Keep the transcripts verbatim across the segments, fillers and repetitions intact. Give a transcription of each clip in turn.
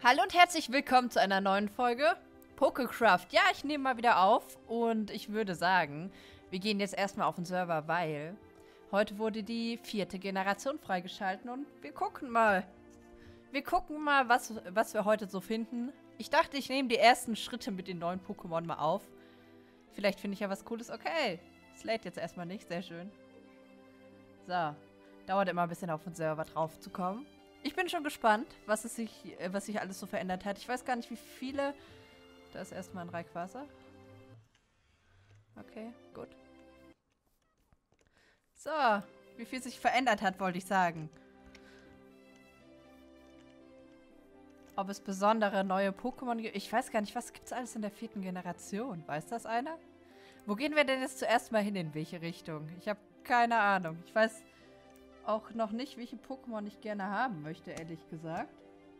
Hallo und herzlich willkommen zu einer neuen Folge Pokecraft. Ja, ich nehme mal wieder auf und ich würde sagen, wir gehen jetzt erstmal auf den Server, weil heute wurde die vierte Generation freigeschalten und wir gucken mal. Wir gucken mal, was, was wir heute so finden. Ich dachte, ich nehme die ersten Schritte mit den neuen Pokémon mal auf. Vielleicht finde ich ja was Cooles. Okay, es lädt jetzt erstmal nicht. Sehr schön. So, dauert immer ein bisschen auf den Server drauf zu kommen. Ich bin schon gespannt, was, es sich, was sich alles so verändert hat. Ich weiß gar nicht, wie viele... Da ist erstmal ein Rayquaza. Okay, gut. So, wie viel sich verändert hat, wollte ich sagen. Ob es besondere neue Pokémon gibt. Ich weiß gar nicht, was gibt es alles in der vierten Generation? Weiß das einer? Wo gehen wir denn jetzt zuerst mal hin, in welche Richtung? Ich habe keine Ahnung. Ich weiß auch noch nicht, welche Pokémon ich gerne haben möchte, ehrlich gesagt.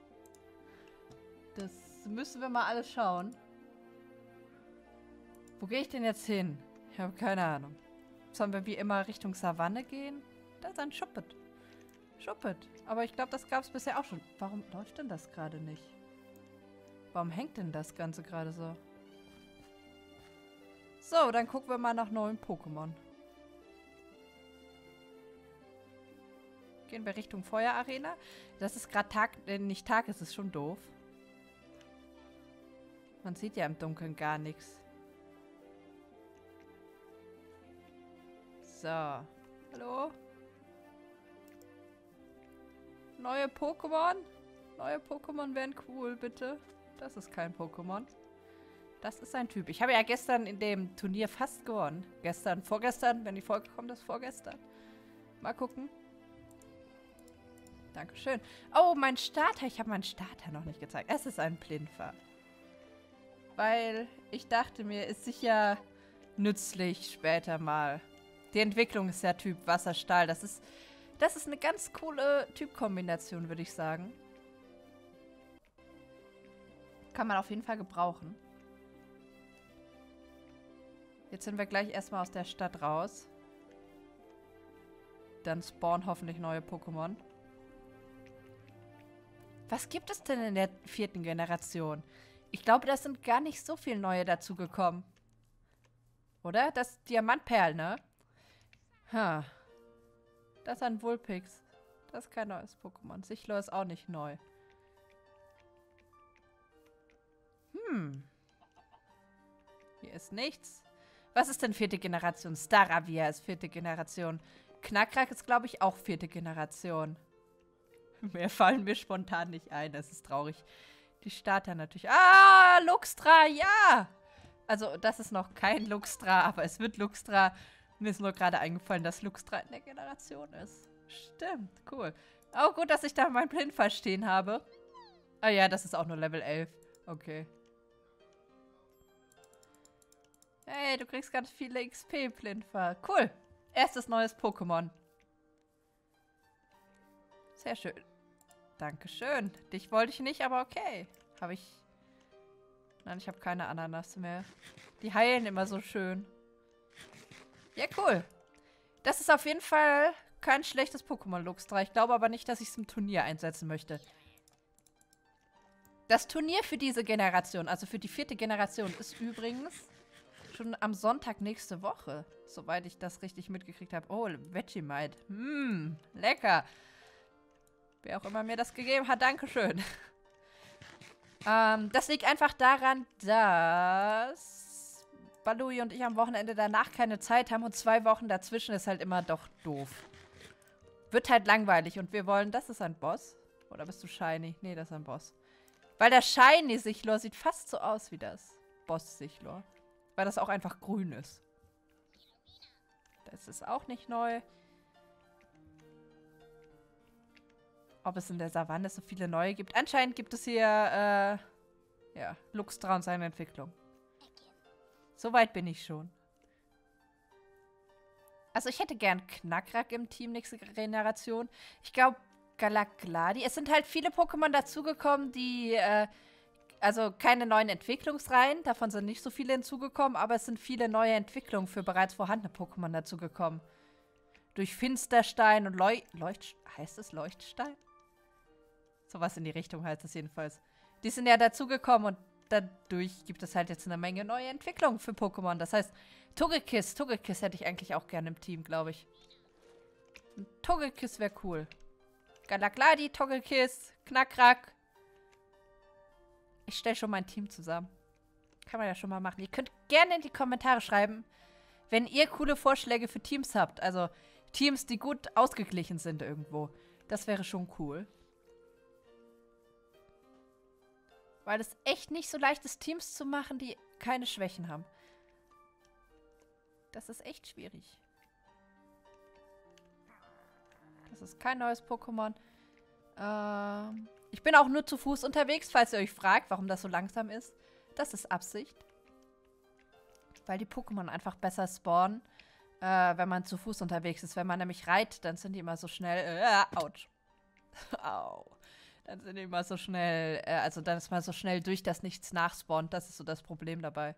Das müssen wir mal alles schauen. Wo gehe ich denn jetzt hin? Ich habe keine Ahnung. Sollen wir wie immer Richtung Savanne gehen? Da ist ein Schuppet. Schuppet. Aber ich glaube, das gab es bisher auch schon. Warum läuft denn das gerade nicht? Warum hängt denn das Ganze gerade so? So, dann gucken wir mal nach neuen Pokémon. Gehen wir Richtung Feuerarena. Das ist gerade Tag, äh, nicht Tag, es ist schon doof. Man sieht ja im Dunkeln gar nichts. So. Hallo? Neue Pokémon? Neue Pokémon wären cool, bitte. Das ist kein Pokémon. Das ist ein Typ. Ich habe ja gestern in dem Turnier fast gewonnen. Gestern, vorgestern, wenn die Folge kommt, ist vorgestern. Mal gucken. Dankeschön. Oh, mein Starter. Ich habe meinen Starter noch nicht gezeigt. Es ist ein Plinfer. Weil ich dachte mir, ist sicher nützlich später mal. Die Entwicklung ist ja Typ Wasserstahl. Das ist, das ist eine ganz coole Typkombination, würde ich sagen. Kann man auf jeden Fall gebrauchen. Jetzt sind wir gleich erstmal aus der Stadt raus. Dann spawnen hoffentlich neue Pokémon. Was gibt es denn in der vierten Generation? Ich glaube, da sind gar nicht so viele neue dazugekommen. Oder? Das Diamantperl, ne? Ha. Das ist ein Vulpix. Das ist kein neues Pokémon. Sichlor ist auch nicht neu. Hm. Hier ist nichts. Was ist denn vierte Generation? Staravia ist vierte Generation. Knackrack ist, glaube ich, auch vierte Generation. Mehr fallen mir spontan nicht ein. Das ist traurig. Die Starter natürlich. Ah, Luxtra, ja! Also, das ist noch kein Luxtra, aber es wird Luxtra. Mir ist nur gerade eingefallen, dass Luxtra in der Generation ist. Stimmt, cool. Auch gut, dass ich da mein Plinfer stehen habe. Ah ja, das ist auch nur Level elf. Okay. Hey, du kriegst ganz viele X P, Plinfer. Cool. Erstes neues Pokémon. Sehr schön. Dankeschön. Dich wollte ich nicht, aber okay. Habe ich... Nein, ich habe keine Ananas mehr. Die heilen immer so schön. Ja, cool. Das ist auf jeden Fall kein schlechtes Pokémon, Luxtra. Ich glaube aber nicht, dass ich es im Turnier einsetzen möchte. Das Turnier für diese Generation, also für die vierte Generation, ist übrigens schon am Sonntag nächste Woche. Soweit ich das richtig mitgekriegt habe. Oh, Vegemite. Mmm, lecker. Wer auch immer mir das gegeben hat, Dankeschön. ähm, das liegt einfach daran, dass Balui und ich am Wochenende danach keine Zeit haben und zwei Wochen dazwischen ist halt immer doch doof. Wird halt langweilig und wir wollen... Das ist ein Boss? Oder bist du Shiny? Nee, das ist ein Boss. Weil der Shiny-Sichlor sieht fast so aus wie das Boss-Sichlor. Weil das auch einfach grün ist. Das ist auch nicht neu. Ob es in der Savanne so viele neue gibt. Anscheinend gibt es hier, äh, ja, Luxtra und seine Entwicklung. Soweit bin ich schon. Also ich hätte gern Knackrack im Team nächste Generation. Ich glaube, Galagladi. Es sind halt viele Pokémon dazugekommen, die, äh, also keine neuen Entwicklungsreihen. Davon sind nicht so viele hinzugekommen, aber es sind viele neue Entwicklungen für bereits vorhandene Pokémon dazugekommen. Durch Finsterstein und Leu Leucht... Heißt es Leuchtstein? Sowas in die Richtung heißt es jedenfalls. Die sind ja dazugekommen und dadurch gibt es halt jetzt eine Menge neue Entwicklungen für Pokémon. Das heißt, Togekiss, Togekiss hätte ich eigentlich auch gerne im Team, glaube ich. Ein Togekiss wäre cool. Galagladi, Togekiss, Knackrack. Ich stelle schon mein Team zusammen. Kann man ja schon mal machen. Ihr könnt gerne in die Kommentare schreiben, wenn ihr coole Vorschläge für Teams habt. Also Teams, die gut ausgeglichen sind irgendwo. Das wäre schon cool. Weil es echt nicht so leicht ist, Teams zu machen, die keine Schwächen haben. Das ist echt schwierig. Das ist kein neues Pokémon. Ähm, ich bin auch nur zu Fuß unterwegs, falls ihr euch fragt, warum das so langsam ist. Das ist Absicht. Weil die Pokémon einfach besser spawnen, äh, wenn man zu Fuß unterwegs ist. Wenn man nämlich reitet, dann sind die immer so schnell... Äh, ouch. Au. Dann sind die immer so schnell... Äh, also dann ist man so schnell durch, dass nichts nachspawnt. Das ist so das Problem dabei.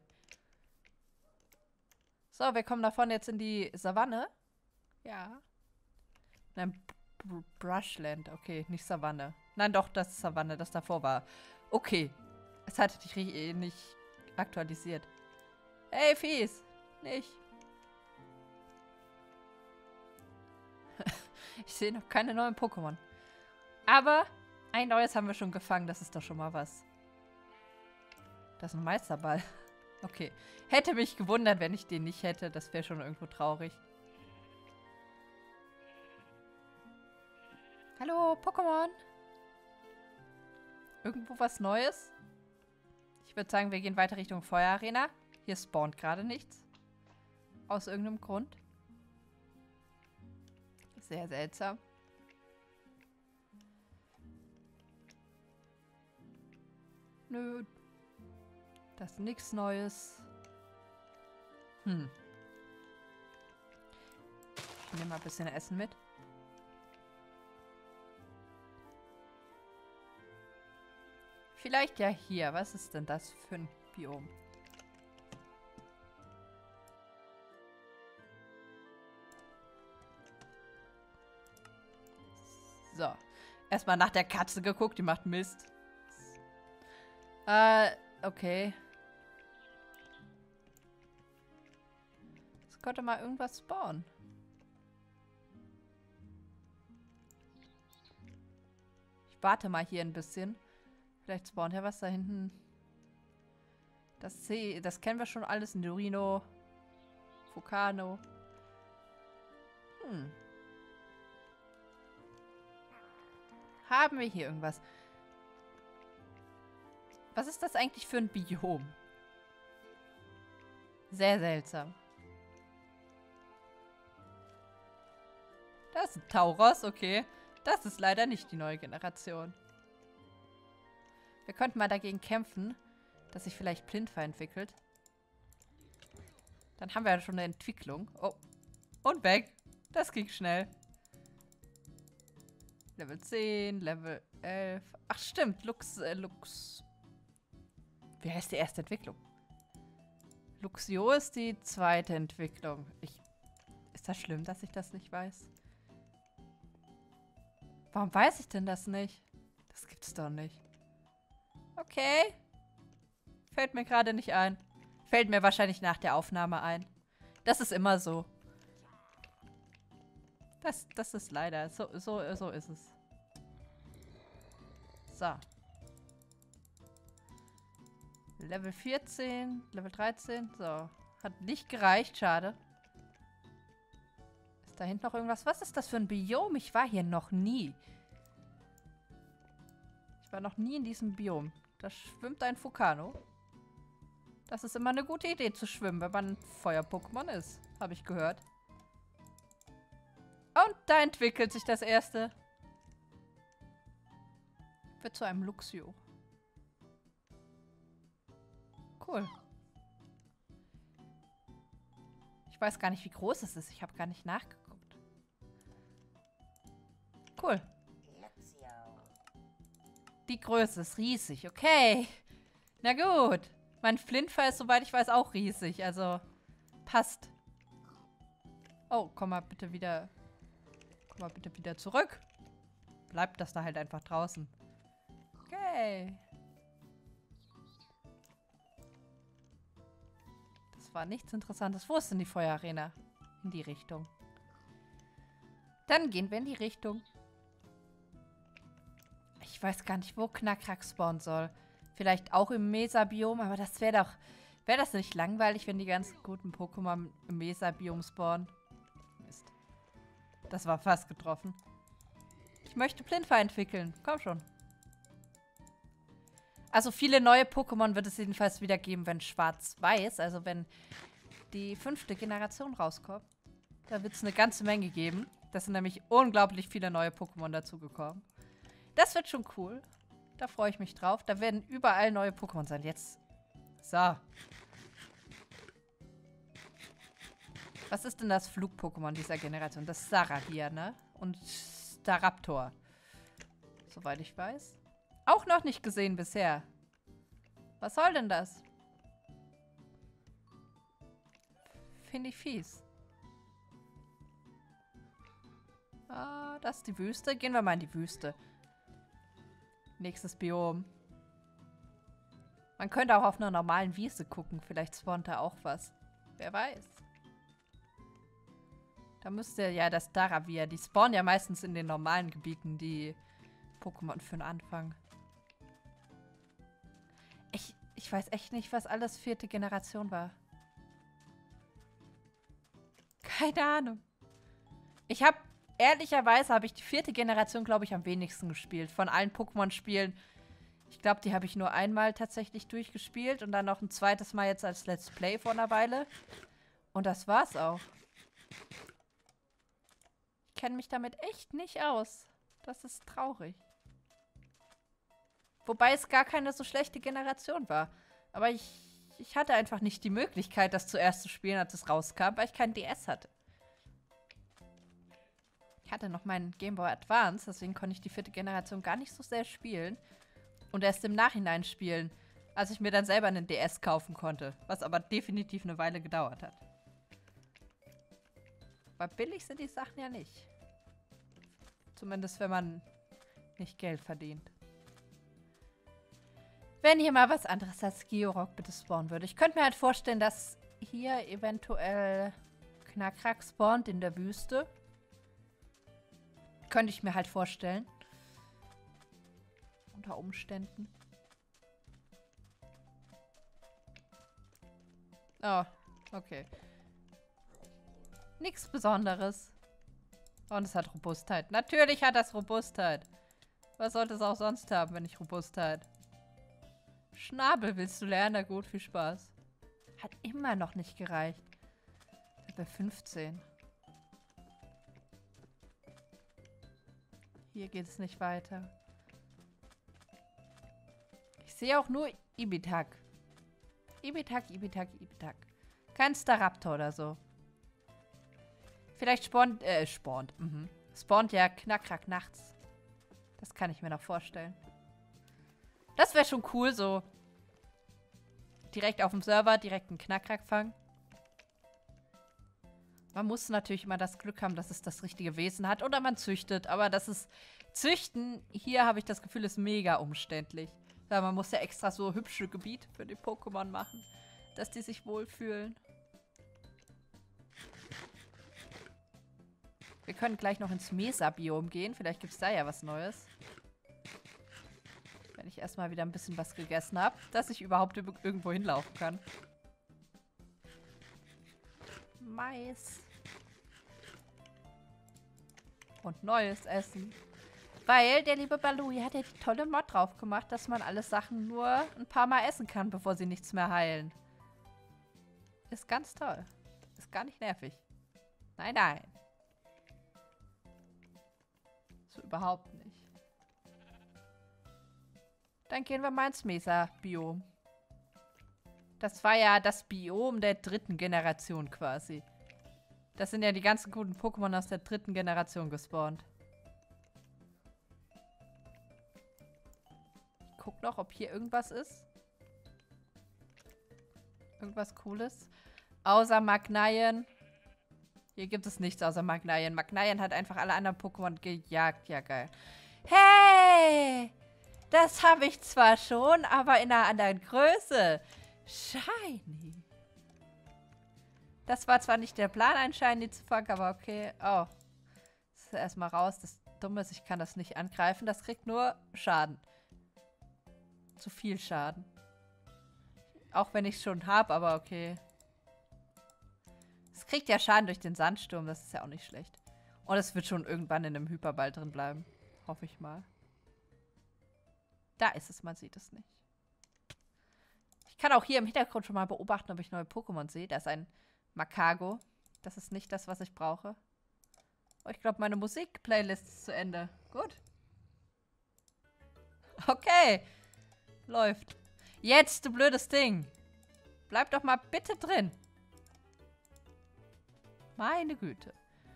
So, wir kommen davon jetzt in die Savanne. Ja. Nein, Br Brushland. Okay, nicht Savanne. Nein, doch, das ist Savanne, das davor war. Okay. Es hatte dich eh nicht aktualisiert. Hey, Fies. Nicht. Ich sehe noch keine neuen Pokémon. Aber ein neues haben wir schon gefangen. Das ist doch schon mal was. Das ist ein Meisterball. Okay. Hätte mich gewundert, wenn ich den nicht hätte. Das wäre schon irgendwo traurig. Hallo, Pokémon. Irgendwo was Neues? Ich würde sagen, wir gehen weiter Richtung Feuerarena. Hier spawnt gerade nichts. Aus irgendeinem Grund. Sehr seltsam. Nö. Das ist nichts Neues. Hm. Ich nehme mal ein bisschen Essen mit. Vielleicht ja hier. Was ist denn das für ein Biom? So. Erstmal nach der Katze geguckt. Die macht Mist. Äh, okay. Es könnte mal irgendwas spawnen. Ich warte mal hier ein bisschen. Vielleicht spawnt ja was da hinten. Das C, das kennen wir schon alles. Nurino. Fukano. Hm. Haben wir hier irgendwas? Was ist das eigentlich für ein Biom? Sehr seltsam. Das ist ein Tauros, okay. Das ist leider nicht die neue Generation. Wir könnten mal dagegen kämpfen, dass sich vielleicht Plintfer entwickelt. Dann haben wir ja schon eine Entwicklung. Oh. Und weg. Das ging schnell. Level zehn, Level elf. Ach stimmt, Lux, äh, Lux. Wie heißt die erste Entwicklung? Luxio ist die zweite Entwicklung. Ich, ist das schlimm, dass ich das nicht weiß? Warum weiß ich denn das nicht? Das gibt's doch nicht. Okay. Fällt mir gerade nicht ein. Fällt mir wahrscheinlich nach der Aufnahme ein. Das ist immer so. Das, das ist leider. So, so, so ist es. So. Level vierzehn, Level dreizehn. So. Hat nicht gereicht, schade. Ist da hinten noch irgendwas? Was ist das für ein Biom? Ich war hier noch nie. Ich war noch nie in diesem Biom. Da schwimmt ein Fukano. Das ist immer eine gute Idee zu schwimmen, wenn man ein Feuer-Pokémon ist. Habe ich gehört. Und da entwickelt sich das erste. Wird zu einem Luxio. Cool. Ich weiß gar nicht, wie groß es ist. Ich habe gar nicht nachgeguckt. Cool. Die Größe ist riesig. Okay. Na gut. Mein Flintfer ist, soweit ich weiß, auch riesig. Also, passt. Oh, komm mal bitte wieder... Komm mal bitte wieder zurück. Bleibt das da halt einfach draußen. Okay. Das war nichts Interessantes. Wo ist denn die Feuerarena? In die Richtung. Dann gehen wir in die Richtung. Ich weiß gar nicht, wo Knackrack spawnen soll. Vielleicht auch im Mesa-Biom, aber das wäre doch... Wäre das nicht langweilig, wenn die ganzen guten Pokémon im Mesa-Biom spawnen? Mist. Das war fast getroffen. Ich möchte Plinfa entwickeln. Komm schon. Also viele neue Pokémon wird es jedenfalls wieder geben, wenn Schwarz-Weiß, also wenn die fünfte Generation rauskommt. Da wird es eine ganze Menge geben. Das sind nämlich unglaublich viele neue Pokémon dazugekommen. Das wird schon cool. Da freue ich mich drauf. Da werden überall neue Pokémon sein. Jetzt. So. Was ist denn das Flug-Pokémon dieser Generation? Das ist Sarah ne? Und Staraptor. Soweit ich weiß. Auch noch nicht gesehen bisher. Was soll denn das? Finde ich fies. Ah, das ist die Wüste. Gehen wir mal in die Wüste. Nächstes Biom. Man könnte auch auf einer normalen Wiese gucken. Vielleicht spawnt da auch was. Wer weiß. Da müsste ja das Daravia. Die spawnen ja meistens in den normalen Gebieten, die Pokémon für den Anfang. Ich, ich weiß echt nicht, was alles vierte Generation war. Keine Ahnung. Ich habe, ehrlicherweise habe ich die vierte Generation, glaube ich, am wenigsten gespielt. Von allen Pokémon-Spielen. Ich glaube, die habe ich nur einmal tatsächlich durchgespielt. Und dann noch ein zweites Mal jetzt als Let's Play vor einer Weile. Und das war's auch. Ich kenne mich damit echt nicht aus. Das ist traurig. Wobei es gar keine so schlechte Generation war. Aber ich, ich hatte einfach nicht die Möglichkeit, das zuerst zu spielen, als es rauskam, weil ich keinen D S hatte. Ich hatte noch meinen Game Boy Advance, deswegen konnte ich die vierte Generation gar nicht so sehr spielen. Und erst im Nachhinein spielen, als ich mir dann selber einen D S kaufen konnte. Was aber definitiv eine Weile gedauert hat. Aber billig sind die Sachen ja nicht. Zumindest, wenn man nicht Geld verdient. Wenn hier mal was anderes als Georock bitte spawnen würde. Ich könnte mir halt vorstellen, dass hier eventuell Knackrack spawnt in der Wüste. Könnte ich mir halt vorstellen. Unter Umständen. Oh, okay. Nichts Besonderes. Und es hat Robustheit. Natürlich hat das Robustheit. Was sollte es auch sonst haben, wenn nicht Robustheit? Schnabel willst du lernen? Na gut, viel Spaß. Hat immer noch nicht gereicht. Level fünfzehn. Hier geht es nicht weiter. Ich sehe auch nur Ibitak. Ibitak, Ibitak, Ibitak. Kein Staraptor oder so. Vielleicht spawnt, äh, spawnt, mhm. Spawnt ja Knackrack nachts. Das kann ich mir noch vorstellen. Das wäre schon cool, so direkt auf dem Server, direkt einen Knackrack fangen. Man muss natürlich immer das Glück haben, dass es das richtige Wesen hat. Oder man züchtet. Aber das ist... Züchten, hier habe ich das Gefühl, ist mega umständlich. Ja, man muss ja extra so hübsche Gebiete für die Pokémon machen, dass die sich wohlfühlen. Wir können gleich noch ins Mesa-Biom gehen. Vielleicht gibt es da ja was Neues. Wenn ich erstmal wieder ein bisschen was gegessen habe, dass ich überhaupt irgendwo hinlaufen kann. Mais. Und neues Essen. Weil der liebe Balui hat ja die tolle Mod drauf gemacht, dass man alle Sachen nur ein paar Mal essen kann, bevor sie nichts mehr heilen. Ist ganz toll. Ist gar nicht nervig. Nein, nein. So überhaupt nicht. Dann gehen wir mal ins Mesa-Biom. Das war ja das Biom der dritten Generation quasi. Das sind ja die ganzen guten Pokémon aus der dritten Generation gespawnt. Ich guck noch, ob hier irgendwas ist. Irgendwas Cooles. Außer Magnaien. Hier gibt es nichts außer Magnaien. Magnaien hat einfach alle anderen Pokémon gejagt. Ja, geil. Hey! Das habe ich zwar schon, aber in einer anderen Größe. Shiny. Das war zwar nicht der Plan, einen Shiny zu fangen, aber okay. Oh. Das ist erstmal raus. Das Dumme ist, ich kann das nicht angreifen. Das kriegt nur Schaden. Zu viel Schaden. Auch wenn ich es schon habe, aber okay. Es kriegt ja Schaden durch den Sandsturm. Das ist ja auch nicht schlecht. Und es wird schon irgendwann in einem Hyperball drin bleiben. Hoffe ich mal. Da ist es, man sieht es nicht. Ich kann auch hier im Hintergrund schon mal beobachten, ob ich neue Pokémon sehe. Da ist ein Makago. Das ist nicht das, was ich brauche. Oh, ich glaube, meine Musik-Playlist ist zu Ende. Gut. Okay. Läuft. Jetzt, du blödes Ding. Bleib doch mal bitte drin. Meine Güte.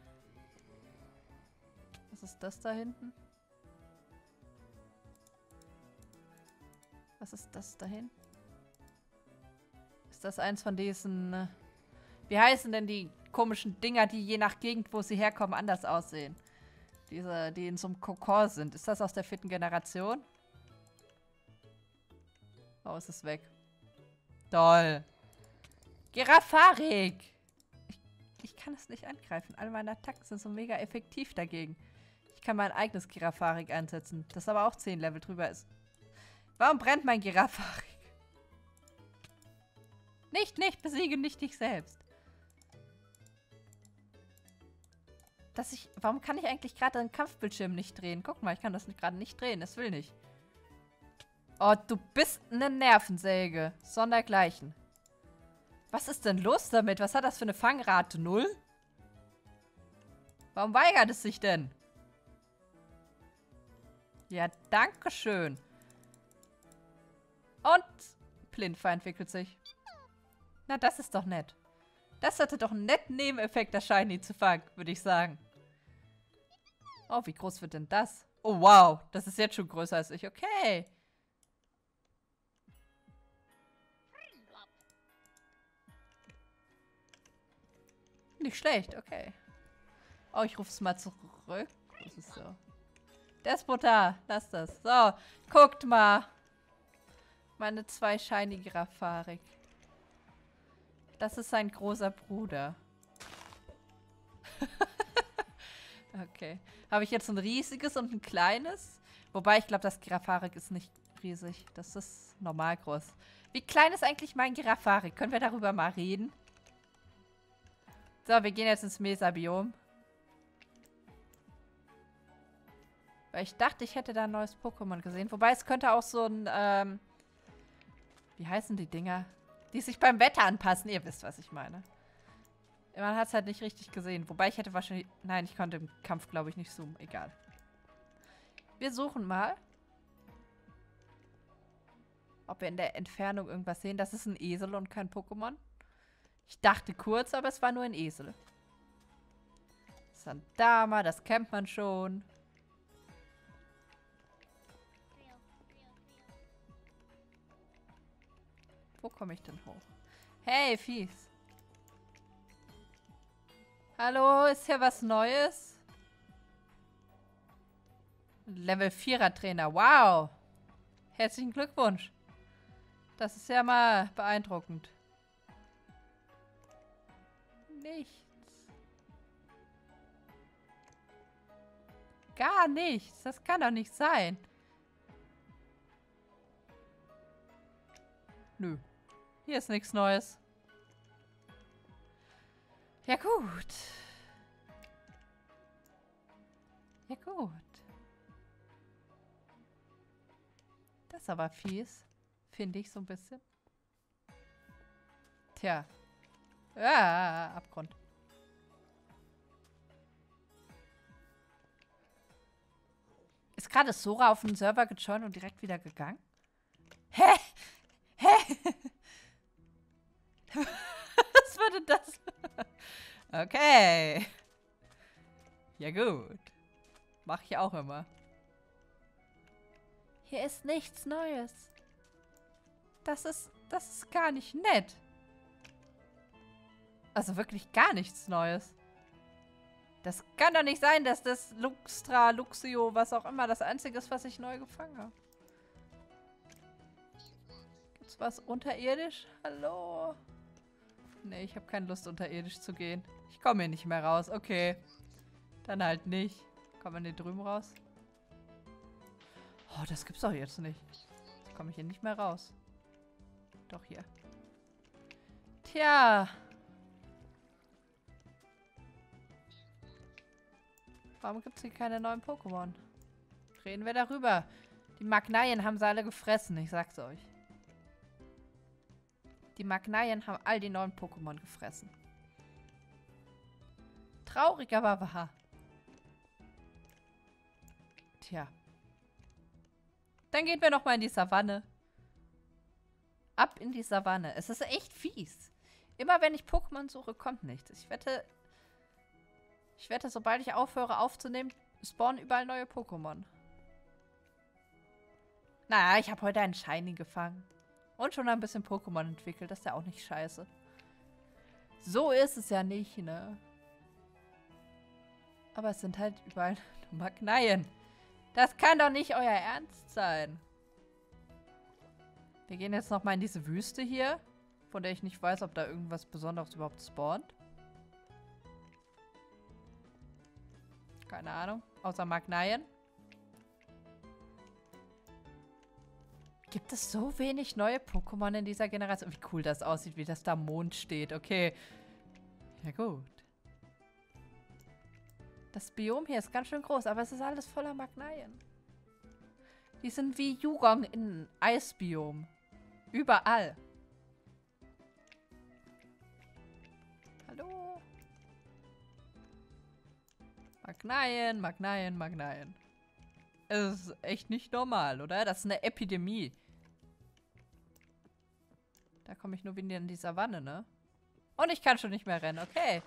Was ist das da hinten? Was ist das da hinten? Ist das eins von diesen... Äh, wie heißen denn die komischen Dinger, die je nach Gegend, wo sie herkommen, anders aussehen? Diese, die in so einem Kokon sind. Ist das aus der vierten Generation? Oh, es ist weg. Toll. Girafarik. Ich, ich kann es nicht angreifen. Alle meine Attacken sind so mega effektiv dagegen. Ich kann mein eigenes Girafarik einsetzen, das aber auch zehn Level drüber ist. Warum brennt mein Girafarik? Nicht, nicht, besiege nicht dich selbst. Dass ich, warum kann ich eigentlich gerade den Kampfbildschirm nicht drehen? Guck mal, ich kann das gerade nicht drehen. Es will nicht. Oh, du bist eine Nervensäge. Sondergleichen. Was ist denn los damit? Was hat das für eine Fangrate? Null? Warum weigert es sich denn? Ja, danke schön. Und Plintfer entwickelt sich. Na, das ist doch nett. Das hatte doch einen netten Nebeneffekt, das Shiny zu fangen, würde ich sagen. Oh, wie groß wird denn das? Oh, wow. Das ist jetzt schon größer als ich. Okay. Nicht schlecht, okay. Oh, ich rufe es mal zurück. Das ist so. Despota, lass das. So, guckt mal. Meine zwei Shiny Girafarik. Das ist sein großer Bruder. Okay. Habe ich jetzt ein riesiges und ein kleines? Wobei, ich glaube, das Girafarik ist nicht riesig. Das ist normal groß. Wie klein ist eigentlich mein Girafarik? Können wir darüber mal reden? So, wir gehen jetzt ins Mesa-Biom. Weil ich dachte, ich hätte da ein neues Pokémon gesehen. Wobei, es könnte auch so ein, ähm... wie heißen die Dinger? Die sich beim Wetter anpassen. Ihr wisst, was ich meine. Man hat es halt nicht richtig gesehen. Wobei, ich hätte wahrscheinlich... Nein, ich konnte im Kampf, glaube ich, nicht zoomen. Egal. Wir suchen mal. Ob wir in der Entfernung irgendwas sehen. Das ist ein Esel und kein Pokémon. Ich dachte kurz, aber es war nur ein Esel. Sandama, das kennt man schon. Wo komme ich denn hoch? Hey, Fies. Hallo, ist hier was Neues? Level vierer Trainer, wow. Herzlichen Glückwunsch. Das ist ja mal beeindruckend. Nichts. Gar nichts. Das kann doch nicht sein. Nö. Hier ist nichts Neues. Ja gut. Ja gut. Das ist aber fies. Finde ich so ein bisschen. Tja. Ah, Abgrund. Ist gerade Sora auf den Server gejoint und direkt wieder gegangen? Hä? Hä? Was war denn das? Okay. Ja gut. Mach ich auch immer. Hier ist nichts Neues. Das ist, das ist gar nicht nett. Also wirklich gar nichts Neues. Das kann doch nicht sein, dass das Luxtra, Luxio, was auch immer, das Einzige ist, was ich neu gefangen habe. Gibt's was unterirdisch? Hallo? Nee, ich habe keine Lust, unterirdisch zu gehen. Ich komme hier nicht mehr raus. Okay. Dann halt nicht. Kommt man hier drüben raus? Oh, das gibt's doch jetzt nicht. Jetzt komme ich hier nicht mehr raus. Doch hier. Tja. Warum gibt's hier keine neuen Pokémon? Reden wir darüber. Die Magnaien haben sie alle gefressen, ich sag's euch. Die Magnaien haben all die neuen Pokémon gefressen. Traurig, aber wahr. Tja. Dann gehen wir nochmal in die Savanne. Ab in die Savanne. Es ist echt fies. Immer wenn ich Pokémon suche, kommt nichts. Ich wette, ich wette, sobald ich aufhöre aufzunehmen, spawnen überall neue Pokémon. Naja, ich habe heute einen Shiny gefangen. Und schon ein bisschen Pokémon entwickelt. Das ist ja auch nicht scheiße. So ist es ja nicht, ne? Aber es sind halt überall nur Magnaien. Das kann doch nicht euer Ernst sein. Wir gehen jetzt nochmal in diese Wüste hier. Von der ich nicht weiß, ob da irgendwas Besonderes überhaupt spawnt. Keine Ahnung. Außer Magnaien. Gibt es so wenig neue Pokémon in dieser Generation? Wie cool das aussieht, wie das da am Mond steht. Okay. Ja gut. Das Biom hier ist ganz schön groß, aber es ist alles voller Magnaien. Die sind wie Yugong in Eisbiom. Überall. Hallo? Magnaien, Magnaien, Magnaien. Es ist echt nicht normal, oder? Das ist eine Epidemie. Da komme ich nur wieder in die Savanne, ne? Und ich kann schon nicht mehr rennen, okay.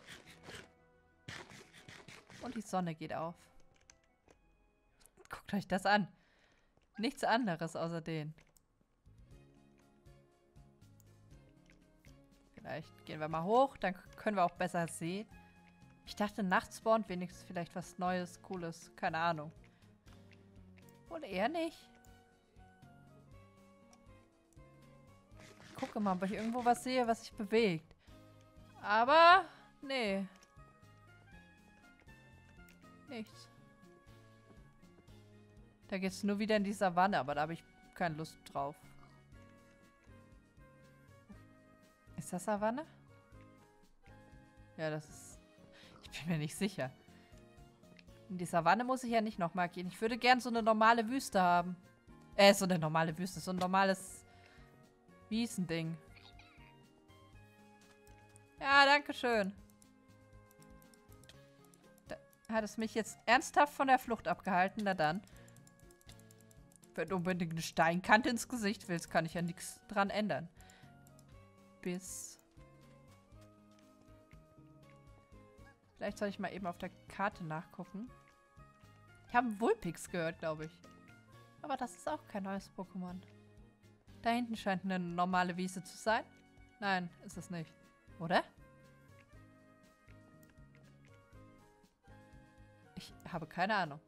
Und die Sonne geht auf. Guckt euch das an. Nichts anderes außer den. Vielleicht gehen wir mal hoch, dann können wir auch besser sehen. Ich dachte, nachts spawnt wenigstens vielleicht was Neues, Cooles. Keine Ahnung. Wohl eher nicht. Ich gucke mal, ob ich irgendwo was sehe, was sich bewegt. Aber, nee. Nichts. Da geht's nur wieder in die Savanne, aber da habe ich keine Lust drauf. Ist das Savanne? Ja, das ist... Ich bin mir nicht sicher. In die Savanne muss ich ja nicht nochmal gehen. Ich würde gern so eine normale Wüste haben. Äh, so eine normale Wüste. So ein normales Wiesending. Ja, danke schön. Da hat es mich jetzt ernsthaft von der Flucht abgehalten? Na dann. Wenn du unbedingt eine Steinkante ins Gesicht willst, kann ich ja nichts dran ändern. Bis... Vielleicht soll ich mal eben auf der Karte nachgucken. Ich habe einen Vulpix gehört, glaube ich. Aber das ist auch kein neues Pokémon. Da hinten scheint eine normale Wiese zu sein. Nein, ist es nicht. Oder? Ich habe keine Ahnung.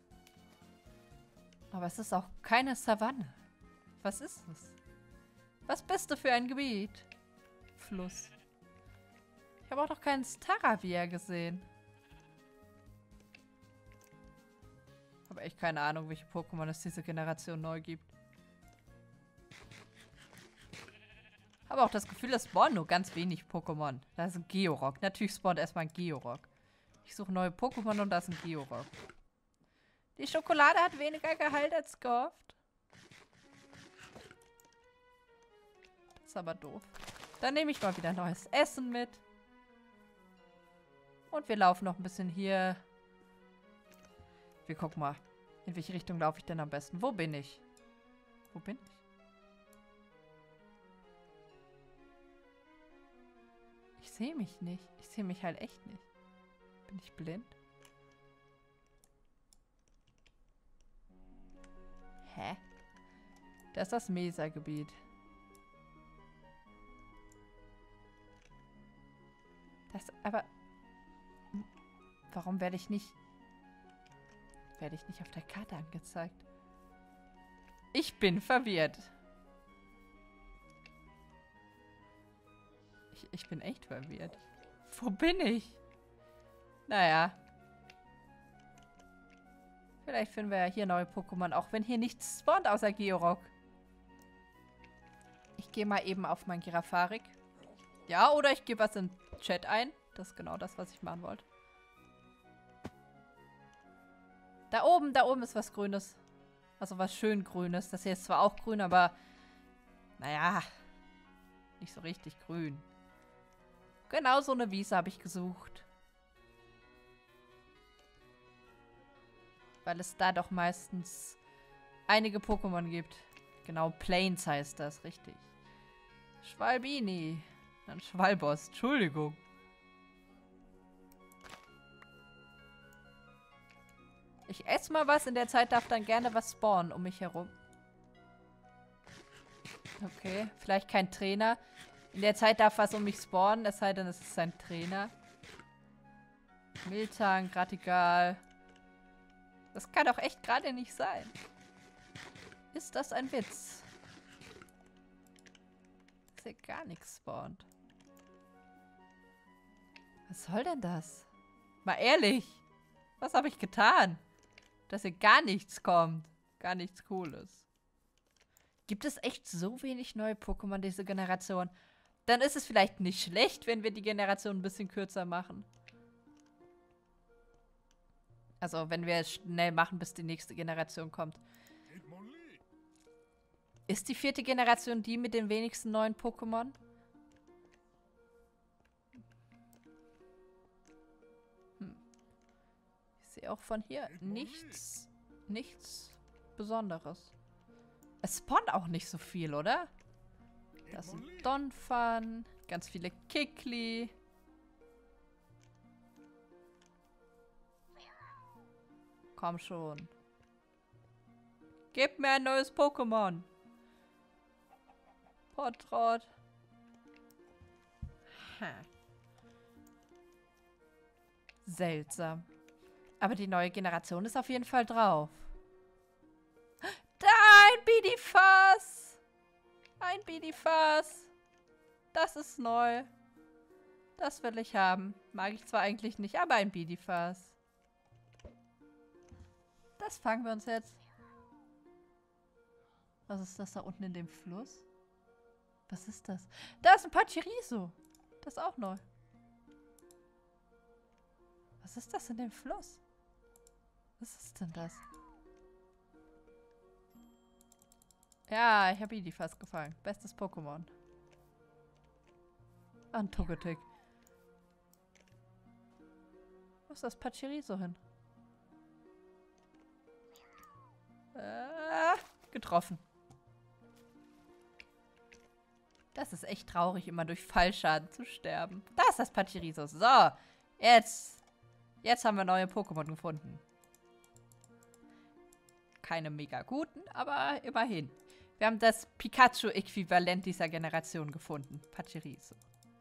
Aber es ist auch keine Savanne. Was ist es? Was bist du für ein Gebiet? Fluss. Ich habe auch noch keinen Staravia gesehen. Habe echt keine Ahnung, welche Pokémon es diese Generation neu gibt. Habe auch das Gefühl, es spawnen nur ganz wenig Pokémon. Da ist ein Georock. Natürlich spawnt erstmal ein Georock. Ich suche neue Pokémon und da ist ein Georock. Die Schokolade hat weniger Gehalt als gehofft. Das ist aber doof. Dann nehme ich mal wieder neues Essen mit. Und wir laufen noch ein bisschen hier. Wir gucken mal. In welche Richtung laufe ich denn am besten? Wo bin ich? Wo bin ich? Ich sehe mich nicht. Ich sehe mich halt echt nicht. Bin ich blind? Hä? Das ist das Mesa-Gebiet. Das, aber... Warum werde ich nicht... Werde ich nicht auf der Karte angezeigt? Ich bin verwirrt. Ich, ich bin echt verwirrt. Wo bin ich? Naja. Vielleicht finden wir ja hier neue Pokémon, auch wenn hier nichts spawnt außer Georock. Ich gehe mal eben auf mein Girafarik. Ja, oder ich gebe was im Chat ein. Das ist genau das, was ich machen wollte. Da oben, da oben ist was Grünes. Also was schön Grünes. Das hier ist zwar auch grün, aber naja, nicht so richtig grün. Genau so eine Wiese habe ich gesucht. Weil es da doch meistens einige Pokémon gibt. Genau, Plains heißt das, richtig. Schwalbini. Ein Schwalboss, Entschuldigung. Ich esse mal was, in der Zeit darf dann gerne was spawnen um mich herum. Okay, vielleicht kein Trainer. In der Zeit darf was um mich spawnen, es sei denn, es ist ein Trainer. Miltang, Gratigal. Das kann doch echt gerade nicht sein. Ist das ein Witz? Dass hier gar nichts spawnt. Was soll denn das? Mal ehrlich. Was habe ich getan? Dass hier gar nichts kommt. Gar nichts Cooles. Gibt es echt so wenig neue Pokémon diese Generation? Dann ist es vielleicht nicht schlecht, wenn wir die Generation ein bisschen kürzer machen. Also, wenn wir es schnell machen, bis die nächste Generation kommt. Ist die vierte Generation die mit den wenigsten neuen Pokémon? Hm. Ich sehe auch von hier nichts, nichts Besonderes. Es spawnt auch nicht so viel, oder? Das ist ein Donphan, ganz viele Kikli. Komm schon. Gib mir ein neues Pokémon. Potrot. Hm. Seltsam. Aber die neue Generation ist auf jeden Fall drauf. Da, ein Bidifas. Ein Bidifas. Das ist neu. Das will ich haben. Mag ich zwar eigentlich nicht, aber ein Bidifas. Das fangen wir uns jetzt. Was ist das da unten in dem Fluss? Was ist das? Da ist ein Pachirisu. Das ist auch neu. Was ist das in dem Fluss? Was ist denn das? Ja, ich habe ihn die fast gefangen. Bestes Pokémon. Ein Togetic. Wo ist das Pachirisu hin? Äh, getroffen. Das ist echt traurig, immer durch Fallschaden zu sterben. Da ist das Pachirisu. So, jetzt. Jetzt haben wir neue Pokémon gefunden. Keine mega guten, aber immerhin. Wir haben das Pikachu-Äquivalent dieser Generation gefunden. Pachirisu.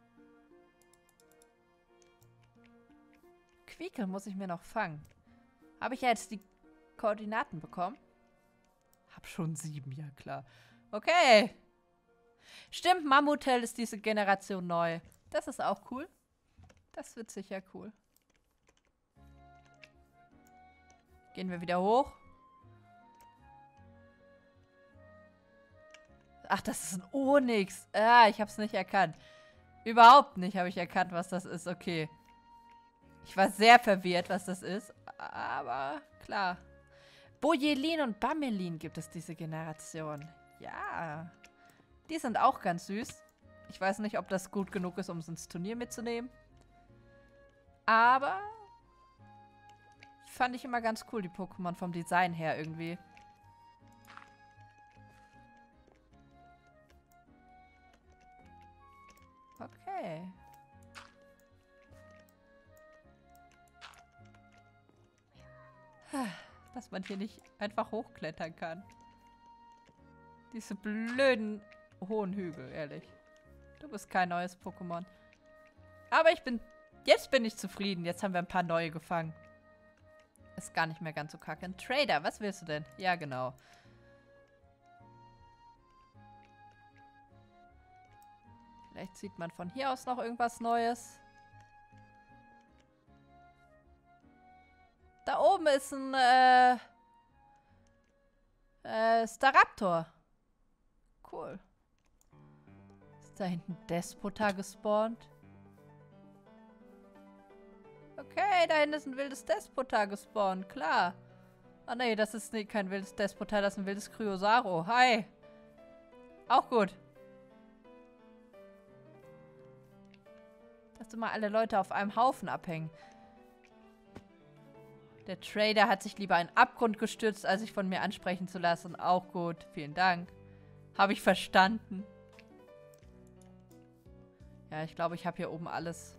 Quiekel muss ich mir noch fangen. Habe ich ja jetzt die Koordinaten bekommen? Hab schon sieben, ja klar. Okay. Stimmt, Mammutel ist diese Generation neu. Das ist auch cool. Das wird sicher cool. Gehen wir wieder hoch. Ach, das ist ein Onyx. Ah, ich hab's nicht erkannt. Überhaupt nicht habe ich erkannt, was das ist. Okay. Ich war sehr verwirrt, was das ist. Aber klar. Bojelin und Bamelin gibt es diese Generation. Ja. Die sind auch ganz süß. Ich weiß nicht, ob das gut genug ist, um es ins Turnier mitzunehmen. Aber fand ich immer ganz cool, die Pokémon vom Design her irgendwie. Okay. Dass man hier nicht einfach hochklettern kann. Diese blöden hohen Hügel, ehrlich. Du bist kein neues Pokémon. Aber ich bin... Jetzt bin ich zufrieden. Jetzt haben wir ein paar neue gefangen. Ist gar nicht mehr ganz so kacke. Ein Trader, was willst du denn? Ja, genau. Vielleicht sieht man von hier aus noch irgendwas Neues. Da oben ist ein äh, äh, Staraptor. Cool. Ist da hinten Despota gespawnt? Okay, da hinten ist ein wildes Despota gespawnt, klar. Ah nee, das ist nee, kein wildes Despota, das ist ein wildes Kryosaro. Hi. Auch gut. Dass immer alle Leute auf einem Haufen abhängen. Der Trader hat sich lieber in den Abgrund gestürzt, als sich von mir ansprechen zu lassen. Auch gut, vielen Dank. Habe ich verstanden. Ja, ich glaube, ich habe hier oben alles.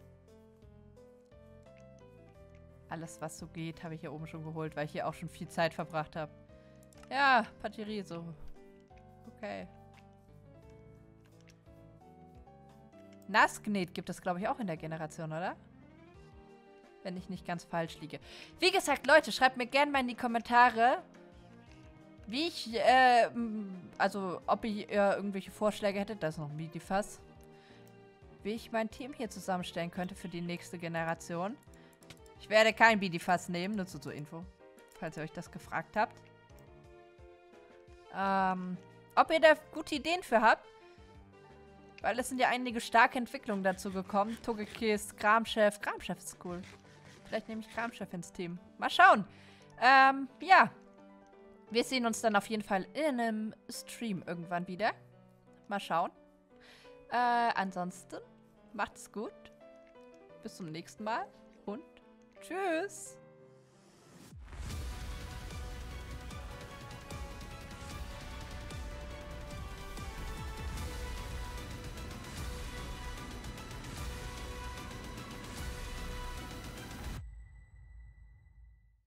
Alles, was so geht, habe ich hier oben schon geholt, weil ich hier auch schon viel Zeit verbracht habe. Ja, Paterie so. Okay. Nassgnet gibt es, glaube ich, auch in der Generation, oder? Wenn ich nicht ganz falsch liege. Wie gesagt, Leute, schreibt mir gerne mal in die Kommentare, wie ich, äh, also, ob ihr äh, irgendwelche Vorschläge hättet, das ist noch ein Midifass, wie ich mein Team hier zusammenstellen könnte für die nächste Generation. Ich werde kein Bidifass nehmen, nur so zur Info, falls ihr euch das gefragt habt. Ähm, ob ihr da gute Ideen für habt? Weil es sind ja einige starke Entwicklungen dazu gekommen. Togekiss, Kramchef. Kramchef ist cool. Vielleicht nehme ich Kramchef ins Team. Mal schauen. Ähm, ja. Wir sehen uns dann auf jeden Fall in einem Stream irgendwann wieder. Mal schauen. Äh, ansonsten macht's gut. Bis zum nächsten Mal und tschüss.